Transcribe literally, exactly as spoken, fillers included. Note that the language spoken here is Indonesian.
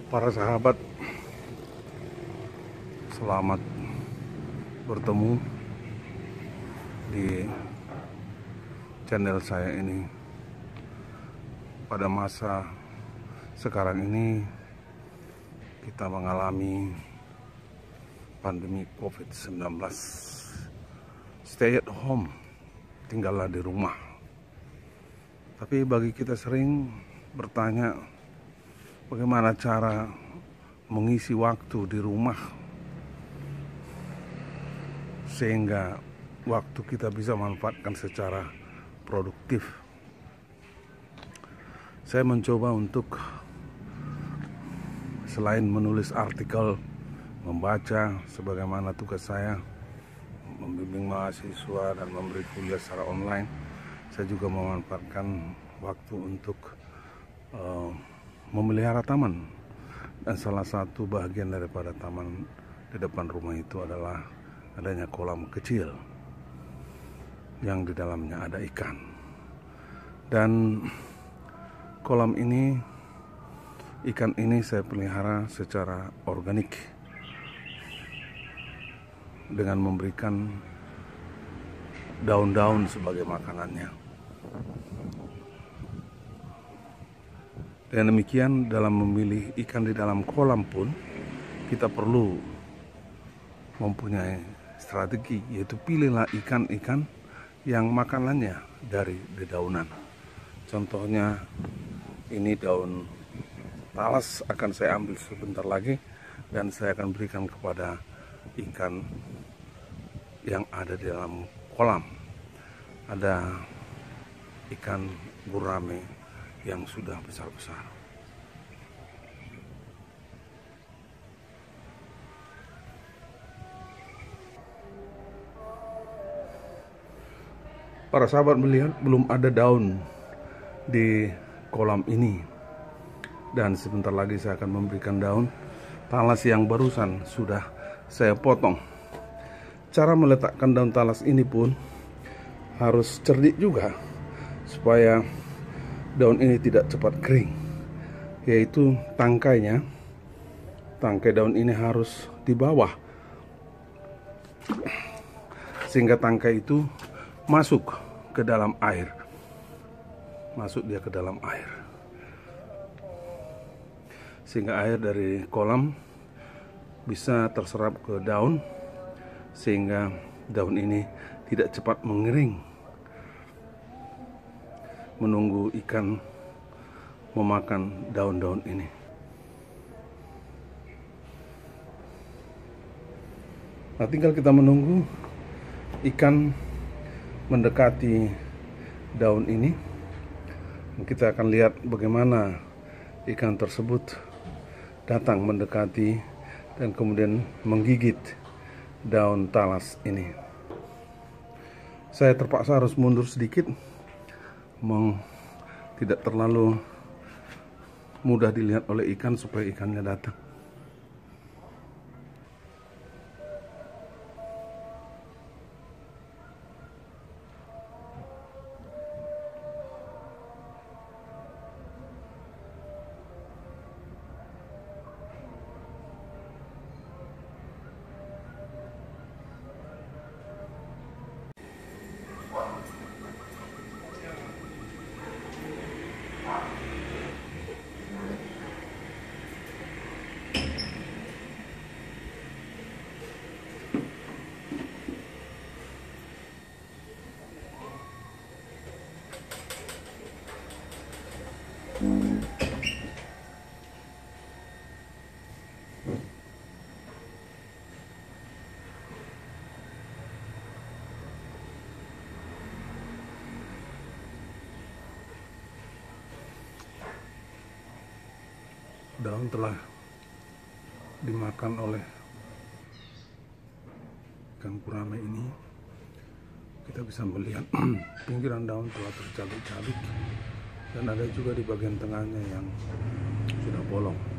Para sahabat, selamat bertemu di channel saya ini. Pada masa sekarang ini kita mengalami pandemi covid sembilan belas. Stay at home, tinggallah di rumah. Tapi bagi kita sering bertanya, bagaimana cara mengisi waktu di rumah sehingga waktu kita bisa manfaatkan secara produktif. Saya mencoba untuk selain menulis artikel, membaca sebagaimana tugas saya, membimbing mahasiswa dan memberi kuliah secara online, saya juga memanfaatkan waktu untuk uh, memelihara taman. Dan salah satu bagian daripada taman di depan rumah itu adalah adanya kolam kecil yang di dalamnya ada ikan. Dan kolam ini, ikan ini saya pelihara secara organik dengan memberikan daun-daun sebagai makanannya. Dan demikian dalam memilih ikan di dalam kolam pun kita perlu mempunyai strategi, yaitu pilihlah ikan-ikan yang makanannya dari dedaunan. Contohnya ini daun talas akan saya ambil sebentar lagi dan saya akan berikan kepada ikan yang ada di dalam kolam. Ada ikan gurame yang sudah besar-besar. Para sahabat melihat belum ada daun di kolam ini, dan sebentar lagi saya akan memberikan daun talas yang barusan sudah saya potong. Cara meletakkan daun talas ini pun harus cerdik juga supaya daun ini tidak cepat kering, yaitu tangkainya, tangkai daun ini harus di bawah sehingga tangkai itu masuk ke dalam air, masuk dia ke dalam air, sehingga air dari kolam bisa terserap ke daun, sehingga daun ini tidak cepat mengering menunggu ikan memakan daun-daun ini. Nah, tinggal kita menunggu ikan mendekati daun ini. Kita akan lihat bagaimana ikan tersebut datang mendekati dan kemudian menggigit daun talas ini. Saya terpaksa harus mundur sedikit, Meng, tidak terlalu mudah dilihat oleh ikan supaya ikannya datang. Daun telah dimakan oleh ikan gurame ini. Kita bisa melihat pinggiran daun telah tercabik-cabik dan ada juga di bagian tengahnya yang sudah bolong.